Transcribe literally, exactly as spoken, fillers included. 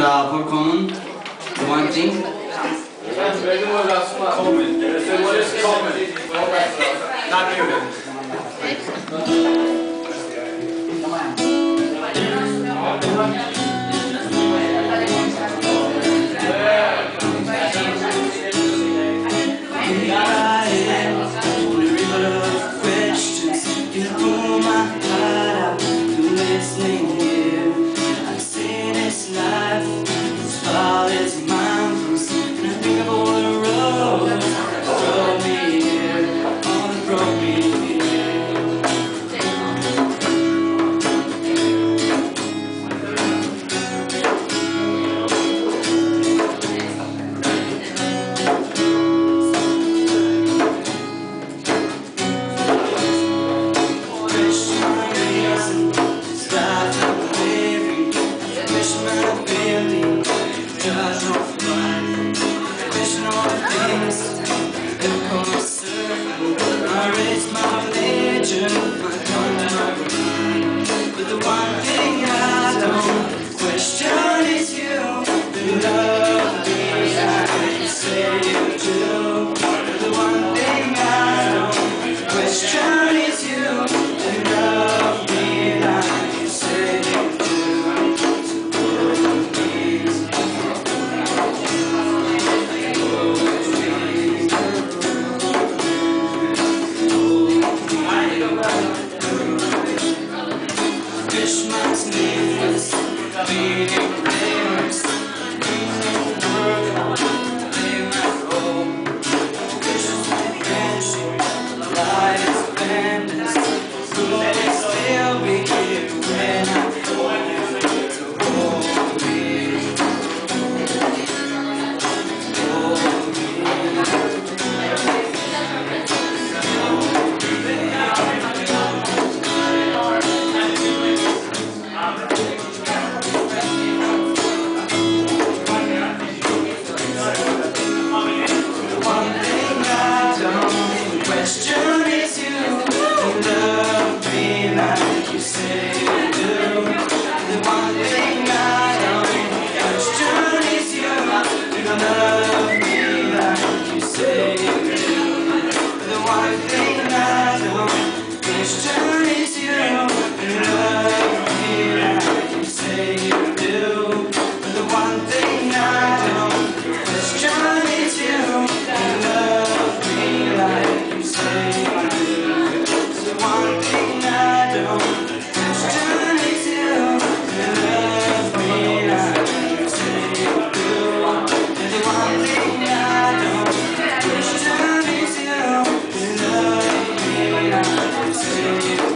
uh, for Colman, the one thing. Colman. What is Colman? Not Newman. But the one thing I don't question is you. You love me like you say you do. But the one thing I don't question is you. You love me like you say you do. So hold me, Fishman's needless, beating rivers, work, play my role. Visions like friendship, light is abandoned. Will they still be here when I fall? So hold me, hold me, question is you. You love me like you say you do. The one thing I don't question is you. You love me like you say you do. The one thing I don't question is you. You love me like you say you do. The one thing I don't question is you. You love me like you say you do. The one thing I don't question is you. You love me like you say you do. The one thing I don't question is you. You love me like you say you do.